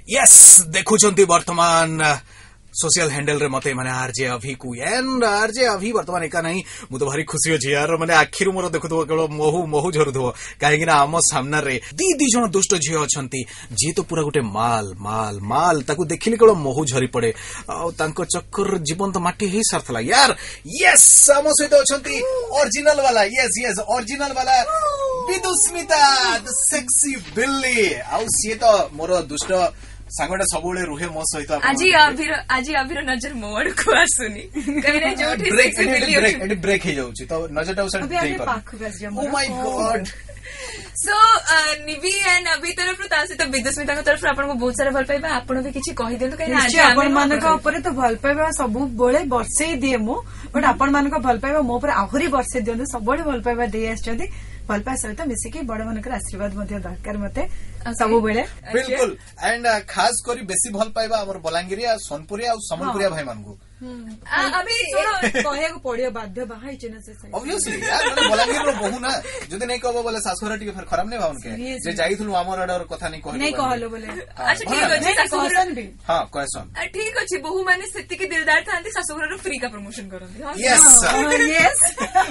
Yes देखुचंती वर्तमान social handle रे मते माने आरजे अभी को एंड आरजे अभी वर्तमान एका नहीं मु तो भारी खुशी अछि यार माने आखिर मोर देखुथो केवल मोहु झरुथो काहे ना आम सामना रे दी जण दुष्ट झियो अछंती जे तो पूरा गुटे माल माल माल ताकू देखिले केवल मोहु झरी पड़े आ तांको चक्कर जीवन तो माटी हे सरथला यार यस आम सहित अछंती ओरिजिनल वाला यस ओरिजिनल वाला विदुस्मिता द सेक्सी बिल्ली आ सी तो मोर दुष्ट सांगटा सबुले रुहे मो सहित आज अभिर नजर मोड़ को आसुनी कहिने जोठी सेक्सी बिल्ली एडी ब्रेक हे जाउची तो नजरटा उसे ब्रेक कर ओ माय गॉड सो निवी एंड अभी तरफ तासी तो विदुस्मिता तरफ आपन को बहुत सारा भल पाइबा आपन भी किछि कहि देलु कहि आज आपन मान को ऊपर तो भल पाइबा सब बोले वर्षे दिए मु बट आपन मान को भल पाइबा मो ऊपर आहुरी वर्षे दियंतु सब बळे भल पाइबा दे आछथि भल पाइबा सहित मिसिकी बड़ मानकर आशीर्वाद मध्ये दरकार मते सब बेले बिल्कुल एंड खास करी बेसी भल पाइबा हमर बलांगिरिया सोनपुरिया और समलपुरिया भाई मानगु अभी कहया को पड़ियो बाध्य बाहाई चेना से ऑब्वियसली यार मतलब बलांगिर रो बहु ना जदि नै कहबो बोले सासुरा टिके फिर खराब नै भावन के जे जाईथुनु हमर अडर कथा नै कहलो नै कहलो बोले अच्छा ठीक अछि सासुरन भी हां कहसन ठीक अछि बहु माने सेति के दिलदार थांती सासुरा रो फ्री का प्रमोशन करंती यस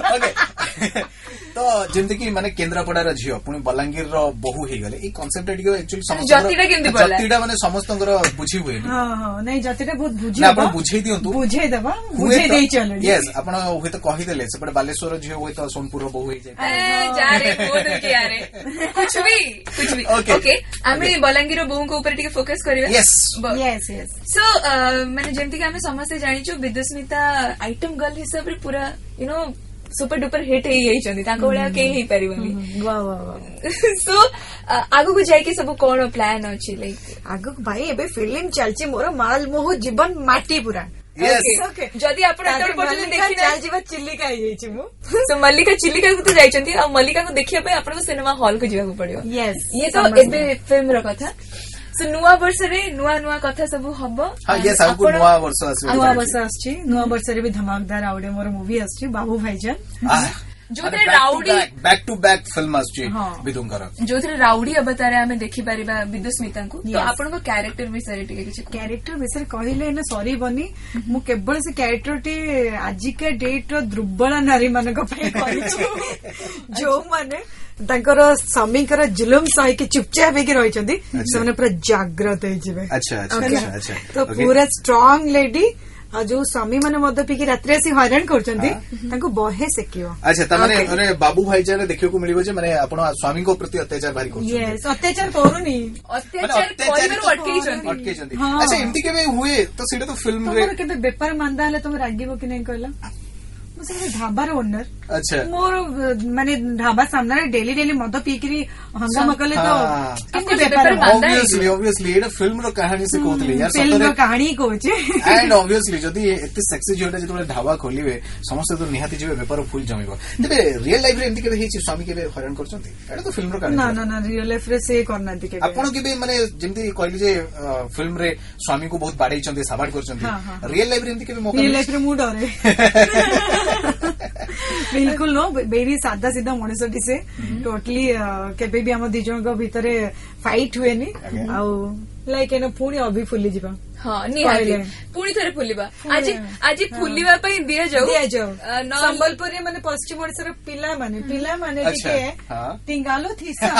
ओके तो जेंति की माने केंद्रापड़ा रो झियो पुनी बलांगिर रो बहु हे गले ई कांसेप्ट टिके एक्चुअली समस्त जतिटा केंति बोला जतिटा माने समस्तंकर बुझी हुए हां हां नै जतिटा बहुत बुझी ना आपण बुझेई दियंतु बुझे देबा बुझे देई चलो यस आपण होय तो कहि देले सेपटे बालेश्वर झियो होय तो सोनपुर बहु हे जाय ए जा रे बोल के यार कुछ भी ओके आमे बलांगिर बहु को ऊपर टिके फोकस करिवा यस सो माने जेंति कि आमे समस्त जानि छु विदुस्मिता आइटम गर्ल हिसाब रे पूरा you know super duper hit हे यही चंदी ताको बळा के हे परिबनी वाह वाह सो आगु को जाय के सब कोन प्लान अछि लाइक आगु भाई एबे फिल्म चलची मोर माल मोह जीवन माटी पूरा यस जदि आपण एतोर पछले देखि चल जीवा चिल्लिका हे छि मु सो मल्लिका चिल्लिका को तो जाय चंदी आ मल्लिका को देखिया पे आपण को सिनेमा हॉल को जीवा को पड़ियो यस ये तो एबे फिल्म रो कथा सो नुआ वर्ष रे नुआ कथा सब हबो हां यस आगु नुआ वर्ष आसी नुआ वर्ष आछि नुआ वर्ष रे भी धमाकेदार आवडे मोर मूवी आछि बाबू भाईजान जो थे rowdy back to back film आछि विदुंकर जो थे राउडी अवतार आमे देखि परिबा विदुस्मिता को तो आपण को कैरेक्टर विषय टिके किछ कैरेक्टर विषय कहिले न सॉरी बनी मु केवल से कैरेक्टर टी आज के डेट रो दुर्बल नारी मानक पे कहि जो माने तांकर स्वामीकर जुलुम सही के चुपचाप हेकि रहिचंदी सेमने पूरा जागृत हे जिवे अच्छा तो पूरा स्ट्रांग लेडी आ जो स्वामी माने मद पिकी रात्रि आसी हैरान करचंदी तांको बहे सेकियो अच्छा त माने अरे बाबू भाईजान देखियो को मिलिबो जे माने आपण स्वामी को प्रति अत्याचार भारी करछन यस अत्याचार करूनी अत्याचार कोइरो अटकेई चंदी अच्छा एमती केबे हुए तो सीडे तो फिल्म रे तोर केबे व्यापार मांदा हले तुम रागिबो कि नै कहला मुसे ढाबार ओनर अच्छा मोर माने ढाबा सामने डेली मद पीकरी हंगामा कले तो किंतु व्यापार ऑब्वियसली एटा फिल्म रो कहानी से कहतले यार फिल्म रो कहानी कहूचे एंड ऑब्वियसली जदी एते सेक्सी जोटा जतले ढाबा खोलिबे समस्त तो निहाती जेबे व्यापार फुल जमिबो तबे रियल लाइफ रे एंती केबे हेछि स्वामी केबे हैरान करचंती एटा तो फिल्म रो कहानी ना रियल लाइफ रे से करनांती केबे आपण केबे माने जेंती कहली जे फिल्म रे स्वामी को बहुत बाडै चंती साबाड करचंती रियल लाइफ रे एंती केबे मौका रियल लाइफ रे मु डरे बिल्कुल नो वेरी सादा सीधा मनुष्य से टोटली केबे भी हम दिजन को भीतर फाइट हुए नी आउ लाइक एनो पुणी अभी फुली जिबा हां निहाती पुणी थरे फुलिबा आज फुलिबा पई दिया जाऊ संबलपुरी माने पश्चिम ओडिसा रो पिला माने टिके तिंगालो थीसा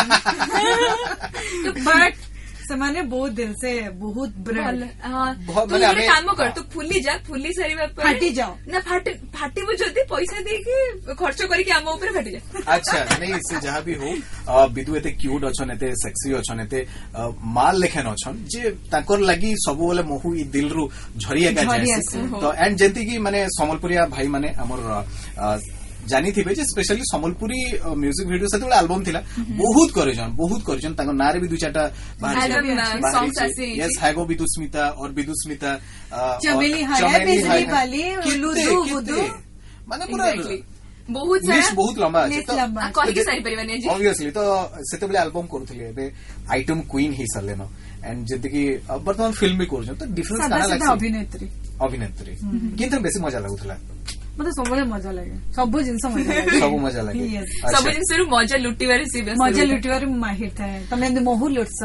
बट समाने बहुत दिन से बहुत ब्रांड तू एक काम कर तू फुली जा फुली सारीबा पर फाटी जाओ ना फाटीबो जदी पैसा देके खर्च करी के हम ऊपर फाटी जा अच्छा नहीं से जहां भी हो बिदु एते क्यूट अछन एते सेक्सी अछन एते माल लेखन अछन जे ताकर लागि सब बोले मोहु ई दिल रु झरिया का जाय तो एंड जेंती की माने समलपुरिया भाई माने हमर जानी थिबे जे स्पेशली समलपुरी म्यूजिक वीडियो से तो एल्बम थिला बहुत करजन ताको नारे भी दु चारटा बाहर यस हैगो विदुस्मिता और विदुस्मिता चमेली है बिजली वाली लुदु बुदु माने पूरा बहुत सारा बहुत लंबा अछि तो कहि के सारी परिवानी जी ऑब्वियसली तो सेते बेले एल्बम करूथिले एबे आइटम क्वीन ही सरलेनो एंड जति की वर्तमान फिल्म भी करजन तो डिफरेंस काना लागछ अभिनेत्री किंतु बेसी मजा लागुथला मते सबले मजा लागे सब जिनस मजा लागे सब मजा लागे Yes. सब जिनसरु मजा लुटिबारे सी व्यस्त मजा लुटिबारे माहिर थाए तमे एंद महु लुटस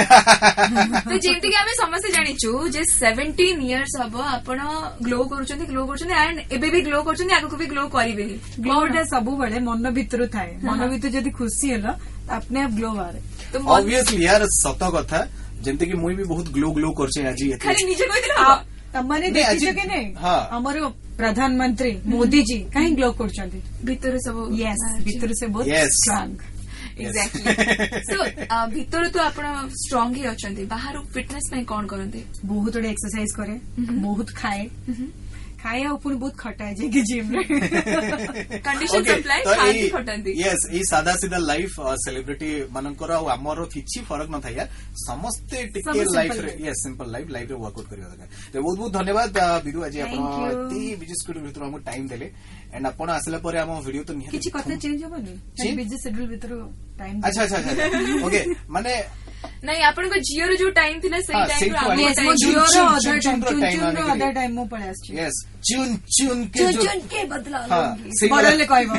तो जेमती कि आमे समस्त जानिछु जे 17 इयर्स हबो आपण ग्लो करूछन्ती एंड एबे भी ग्लो करूछन्ती आगु भी ग्लो करिवे ग्लोटा सब बळे मन भितर थाए मन भितर जदी खुशी होला अपने आप ग्लो बारे तो ऑब्वियसली यार सत कथा जेमते कि मुई भी बहुत ग्लो करछे आज खाली निजे कहिदिला तमने नहीं, देखिछ आज- कि नहीं हाँ। हमर प्रधानमंत्री मोदी जी कहीं ग्लो करछन्ती भितर सब यस भितर से बहुत Yes. स्ट्रांग एक्जेक्टली सो भितर तो आपण स्ट्रांग ही अछन्ती बाहर फिटनेस में कोन करन्ते बहुत बड़े एक्सरसाइज करे बहुत खाए खाए और पुणी बहुत खटाए जे कि जिम रे कंडीशन सप्लाई खाती खटन्ती यस ई सादा सीधा लाइफ सेलिब्रिटी मानकर आ हमर किछि फरक न थाया समस्ते टिके सब लाइफ simple रे life. यस सिंपल लाइफ रे वर्कआउट करिया दरकार तो बहुत बहुत धन्यवाद विदु आज Thank आपण you. ती बिजी स्कूल भितर हमको टाइम देले एंड आपण आसला परे हम वीडियो तो निहाती किछि कथा चेंज होबनी Change? बिजी शेड्यूल भितर टाइम अच्छा अच्छा अच्छा ओके माने नहीं आपण को जियो रो जो टाइम थिला सेही हाँ, टाइम सेही रो time. यस टाइम मो चुन- जियो चुन- रो चुन- अदर चुन टाइम रो time चुन रो आने अदर के टाइम मो पळे आछि यस चुन के जो चुन के बदला हाँ, सही बडले कहबो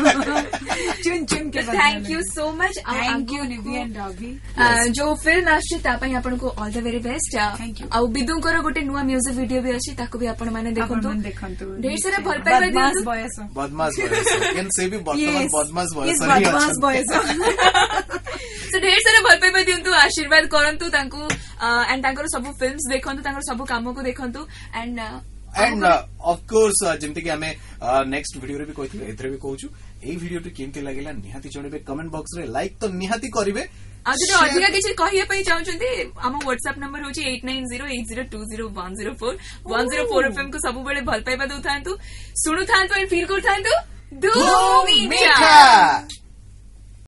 चुन के बदला thank you so much thank you Nidhi and Ravi जो फिल्म आछि ता पई आपण को all the very best Thank you. आ बिदुंकर गोटे नुवा म्यूजिक वीडियो भी अछि ताको भी आपण माने देखंतु देखंतु ढेर सारा भल पाइबा बदमाश दियंतु बयस बदमाश बयस केन से भी वर्तमान Yes. बदमाश Yes, बयस ही बदमाश अछन। बयस सो ढेर सारा भल पाइबा दियंतु आशीर्वाद करंतु तांकु एंड तांकर सब फिल्म्स देखंतु तांकर सब काम को देखंतु एंड एंड ऑफ कोर्स जेमति कि हमें नेक्स्ट वीडियो रे भी कहथिले एथरे भी कहूछु एई वीडियो टी केमति लागिला निहाती जणबे कमेंट बॉक्स रे लाइक तो निहाती करिवे आज जो अधिका किसी कहिया पई चाहउछन्ती हम व्हाट्सएप नंबर होची 8908020104 104 एफएम को सब बेले भल पाइबा दउथांतु सुनु थांतु एंड फील करथांतु धूम मीठा मीठा